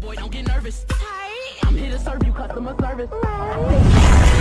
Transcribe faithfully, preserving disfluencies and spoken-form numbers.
boy, don't get nervous. I'm here to serve you customer service.